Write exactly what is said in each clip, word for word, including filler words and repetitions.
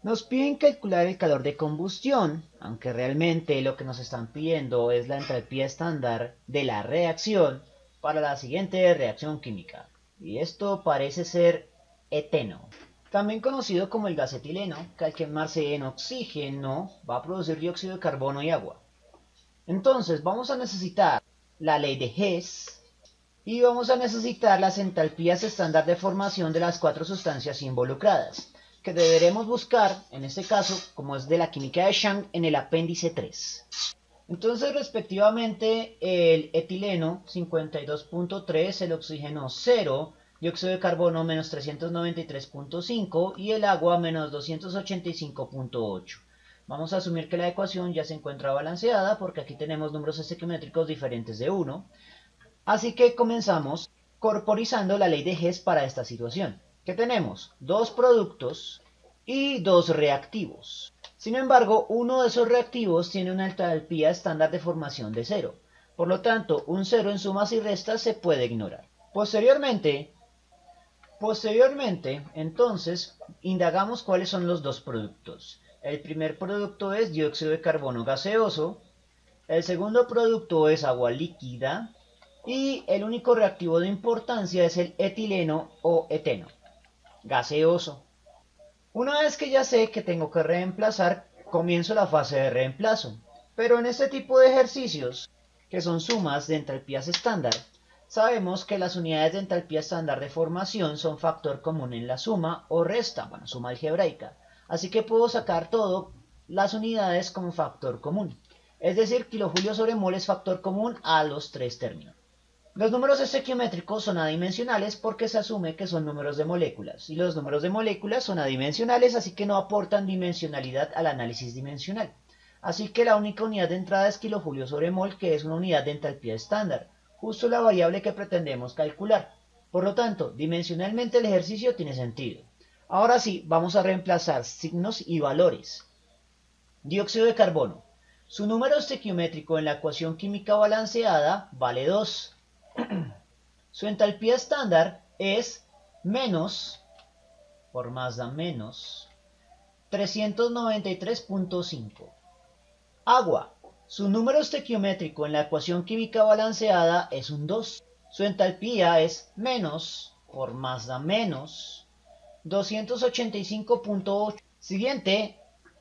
Nos piden calcular el calor de combustión, aunque realmente lo que nos están pidiendo es la entalpía estándar de la reacción para la siguiente reacción química. Y esto parece ser eteno, también conocido como el gas etileno, que al quemarse en oxígeno va a producir dióxido de carbono y agua. Entonces vamos a necesitar la ley de Hess y vamos a necesitar las entalpías estándar de formación de las cuatro sustancias involucradas, que deberemos buscar, en este caso, como es de la química de Chang, en el apéndice tres. Entonces, respectivamente, el etileno cincuenta y dos punto tres, el oxígeno cero, dióxido de carbono menos trescientos noventa y tres punto cinco y el agua menos doscientos ochenta y cinco punto ocho. Vamos a asumir que la ecuación ya se encuentra balanceada porque aquí tenemos números estequiométricos diferentes de uno. Así que comenzamos corporizando la ley de Hess para esta situación. ¿Qué tenemos? Dos productos y dos reactivos. Sin embargo, uno de esos reactivos tiene una entalpía estándar de formación de cero. Por lo tanto, un cero en sumas y restas se puede ignorar. Posteriormente, posteriormente, entonces, indagamos cuáles son los dos productos. El primer producto es dióxido de carbono gaseoso. El segundo producto es agua líquida. Y el único reactivo de importancia es el etileno o eteno, gaseoso. Una vez que ya sé que tengo que reemplazar, comienzo la fase de reemplazo. Pero en este tipo de ejercicios, que son sumas de entalpías estándar, sabemos que las unidades de entalpía estándar de formación son factor común en la suma o resta, bueno, suma algebraica. Así que puedo sacar todo las unidades como factor común. Es decir, kilojulios sobre mol es factor común a los tres términos. Los números estequiométricos son adimensionales porque se asume que son números de moléculas, y los números de moléculas son adimensionales, así que no aportan dimensionalidad al análisis dimensional. Así que la única unidad de entrada es kilojulios sobre mol, que es una unidad de entalpía estándar, justo la variable que pretendemos calcular. Por lo tanto, dimensionalmente el ejercicio tiene sentido. Ahora sí, vamos a reemplazar signos y valores. Dióxido de carbono. Su número estequiométrico en la ecuación química balanceada vale dos. Su entalpía estándar es menos, por más da menos, trescientos noventa y tres punto cinco. Agua. Su número estequiométrico en la ecuación química balanceada es un dos. Su entalpía es menos, por más da menos, doscientos ochenta y cinco punto ocho. Siguiente,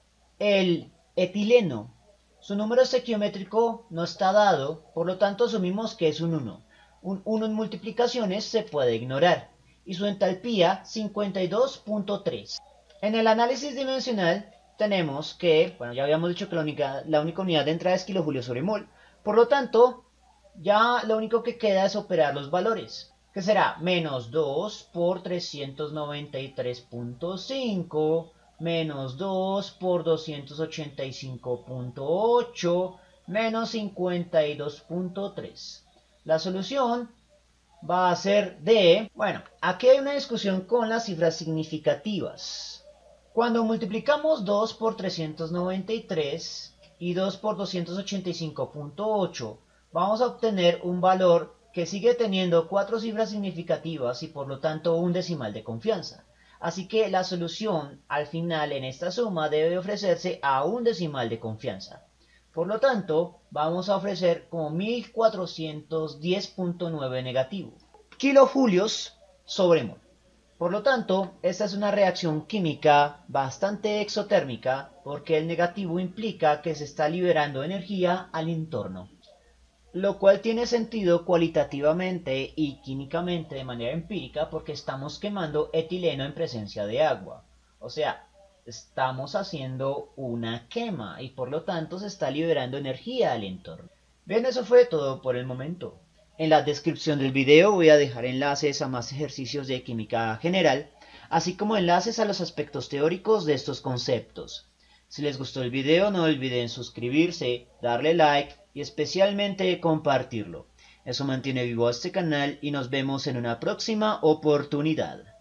el etileno. Su número estequiométrico no está dado, por lo tanto asumimos que es un uno. Un uno en multiplicaciones se puede ignorar. Y su entalpía cincuenta y dos punto tres. En el análisis dimensional tenemos que, bueno, ya habíamos dicho que la única, la única unidad de entrada es kilojulios sobre mol. Por lo tanto, ya lo único que queda es operar los valores, que será menos dos por trescientos noventa y tres punto cinco, menos dos por doscientos ochenta y cinco punto ocho, menos cincuenta y dos punto tres. La solución va a ser de... Bueno, aquí hay una discusión con las cifras significativas. Cuando multiplicamos dos por trescientos noventa y tres y dos por doscientos ochenta y cinco punto ocho, vamos a obtener un valor que sigue teniendo cuatro cifras significativas y por lo tanto un decimal de confianza. Así que la solución al final en esta suma debe ofrecerse a un decimal de confianza. Por lo tanto, vamos a ofrecer como mil cuatrocientos diez punto nueve negativo. Kilojulios sobre mol. Por lo tanto, esta es una reacción química bastante exotérmica porque el negativo implica que se está liberando energía al entorno, lo cual tiene sentido cualitativamente y químicamente de manera empírica porque estamos quemando etileno en presencia de agua. O sea, estamos haciendo una quema y por lo tanto se está liberando energía al entorno. Bien, eso fue todo por el momento. En la descripción del video voy a dejar enlaces a más ejercicios de química general, así como enlaces a los aspectos teóricos de estos conceptos. Si les gustó el video no olviden suscribirse, darle like y especialmente compartirlo. Eso mantiene vivo a este canal y nos vemos en una próxima oportunidad.